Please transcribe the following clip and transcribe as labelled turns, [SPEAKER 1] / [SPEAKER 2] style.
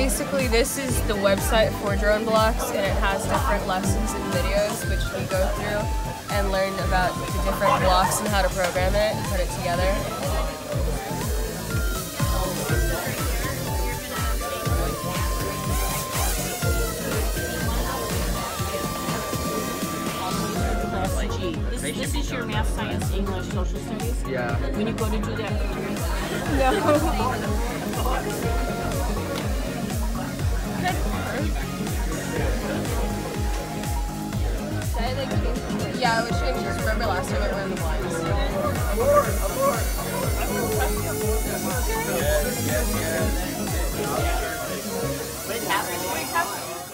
[SPEAKER 1] basically this is the website for Drone Blocks, and it has different lessons and videos which we go through and learn about the different blocks and how to program it and put it together.
[SPEAKER 2] This is your math, science, English, social studies?
[SPEAKER 3] Yeah.
[SPEAKER 2] When you go to do that?
[SPEAKER 1] No. Yeah, it would change this. Remember last time I went in the blinds?
[SPEAKER 3] Abort! Abort! Yes, yes, yes.
[SPEAKER 2] What happened?